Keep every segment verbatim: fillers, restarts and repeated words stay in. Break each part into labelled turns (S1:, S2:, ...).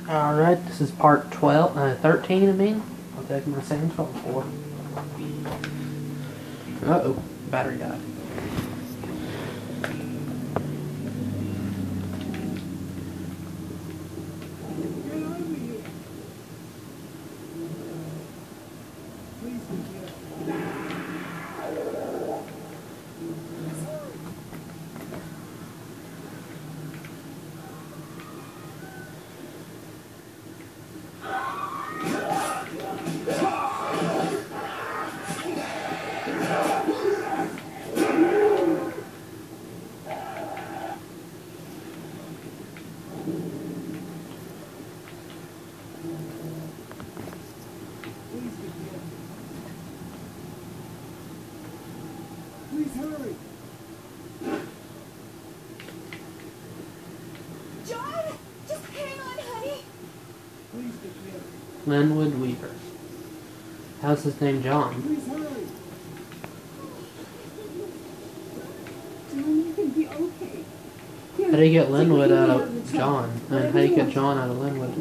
S1: Alright, this is part twelve, uh, thirteen, I mean. I'll take my sand twelve for. Uh oh, battery died.
S2: Please hurry!
S3: John! Just hang on, honey!
S2: Please get here.
S1: Linwood Weaver. How's his name John?
S2: Please hurry!
S3: John, you can be okay. Here,
S1: How do you get
S3: take
S1: Linwood
S3: me
S1: out
S3: out
S1: of
S3: the truck.
S1: John? I mean,
S3: Whatever
S1: how do you
S3: you
S1: get
S3: want.
S1: John out of Linwood?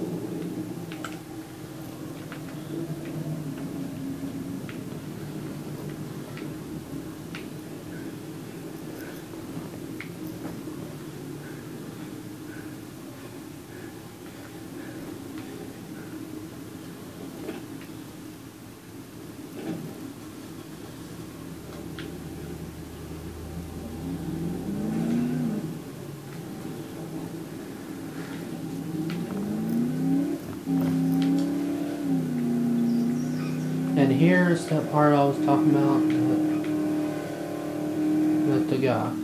S1: And here's that part I was talking about with, with the guy.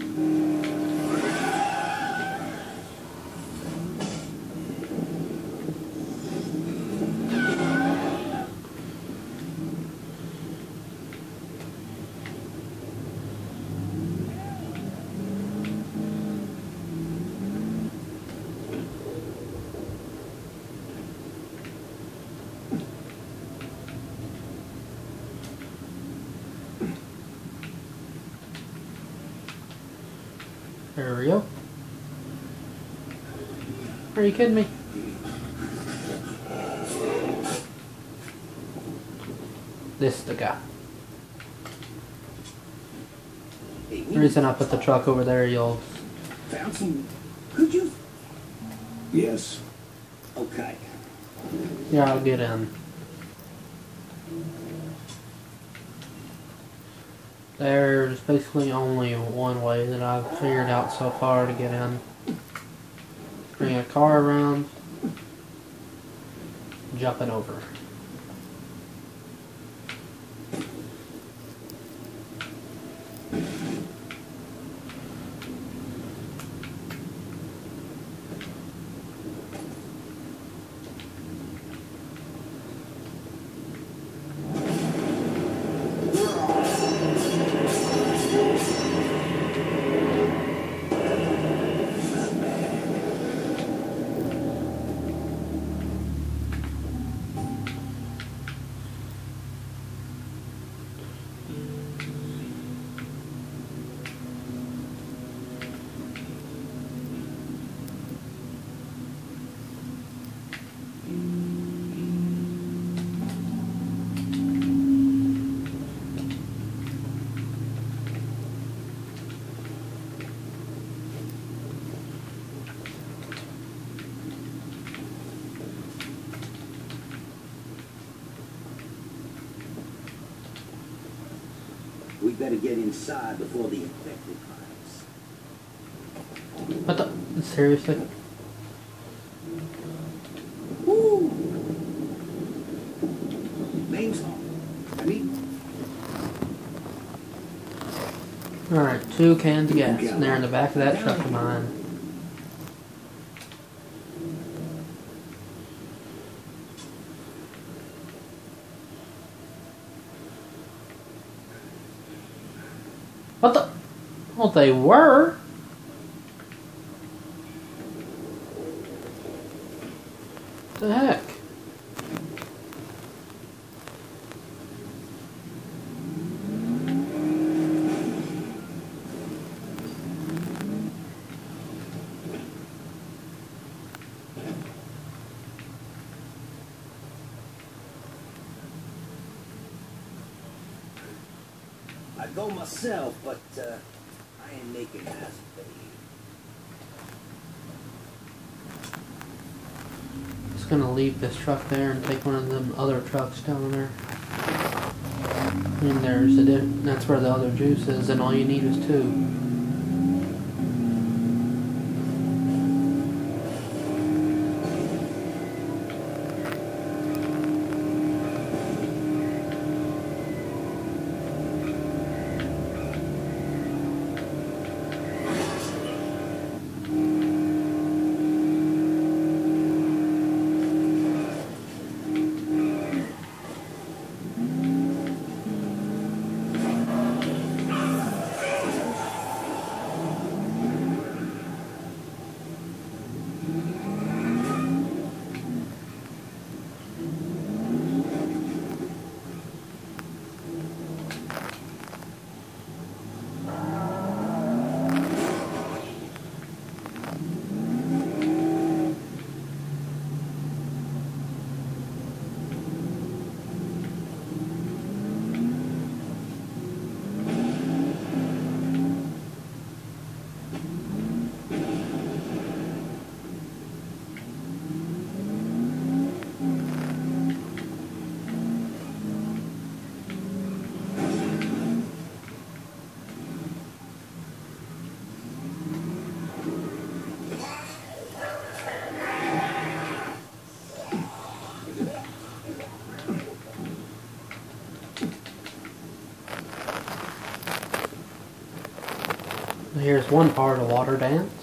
S1: There we go. Are you kidding me? This is the guy.
S2: Hey,
S1: The reason I put the truck over there, you'll...
S2: found some. Could you? Yes. Okay.
S1: Yeah, I'll get in. There's basically only one way that I've figured out so far to get in. Bring a car around, jumping over.
S4: We better get inside before the infected arrives.
S1: What the? Seriously?
S4: Woo! Name's on. I mean,
S1: Alright, two cans of gas. And they're in the back of that truck of mine. What the? Well, they were. What the heck?
S4: I'd go myself, but uh, I ain't making that pay.
S1: Just gonna leave this truck there and take one of them other trucks down there. And there's a di that's where the other juice is, and all you need is two. Here's one part of water dance.